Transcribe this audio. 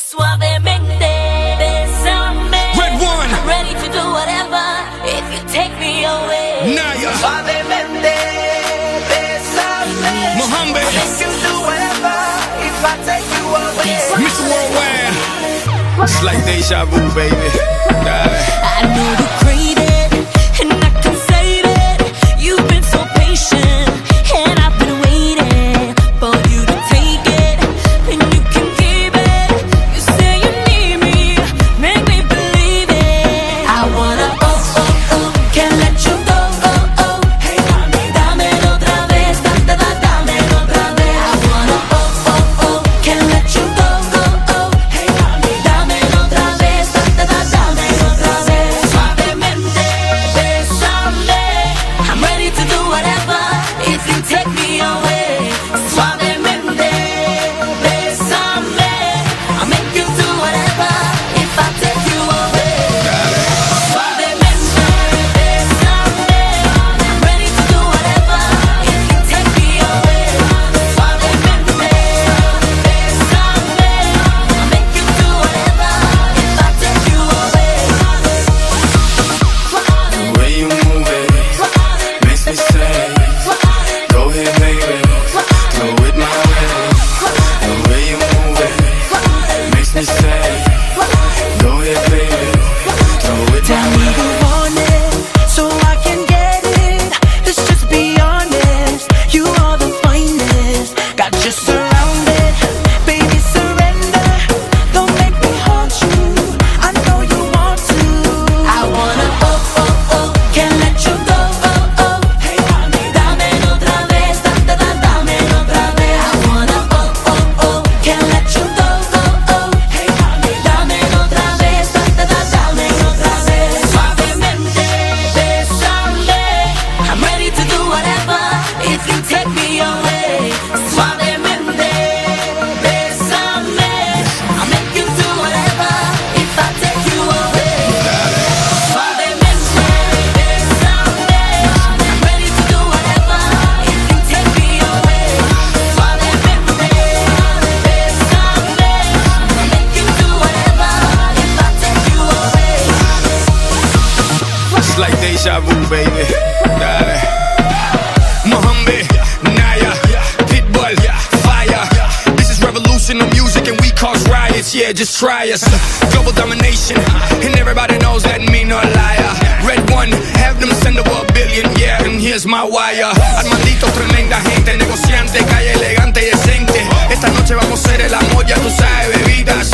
Suavemente, bésame. Red One. I'm ready to do whatever if you take me away. Naya. Suavemente, bésame. Mohammed. I can do whatever if I take you away. Mr. Worldwide. It's like deja vu, baby. I know you crave it, and I can save it. You've been so patient, and I've been waiting for you to take it, and you can keep it. You say you need me, make me believe it. I wanna can't let you go, Hey mami, dámelo otra vez, dámelo otra vez. I wanna can't let you go, Hey mami, dámelo otra vez, dámelo otra vez. Suavemente, bésame. I'm ready to do whatever if you take me away. Suavemente, bésame. I'll make you do whatever if I take you away. Suavemente, bésame. I'm ready to do whatever if you take me away. Suavemente, bésame. I'll make you do whatever if I take you away. The way you move it makes me say, go ahead, baby, go with my way. The way you move it makes me say, go ahead, baby, go with my Tell me way. you want it, so I can get it. Let's just be honest, you are the finest. Got you surrounded, baby surrender. Don't make me haunt you, I know you want to. I wanna can't let you go, Hey mami, dámelo otra vez, dámelo otra vez. I wanna can't let you go, Hey mami, dámelo otra vez, dámelo otra vez. Suavemente, bésame. I'm ready to do whatever if you take me away. Suavemente, bésame. I'll make you do whatever if I take you away. Suavemente, bésame. I'm ready to do whatever if you take me away. Suavemente, bésame. I'll make you do whatever if I take you away. It's like deja vu, baby. Dale. Mohammed, Naya, Pitbull, Fire. This is revolution of music and we cause riots. Yeah, just try us. Global domination, and everybody knows that me no liar. Red One, have them send over $1 billion, yeah, and here's my wire. Armanditos, tremenda gente, negociante, calle elegante y decente. Esta noche vamos a hacer el amor, ya tú sabes, bebida.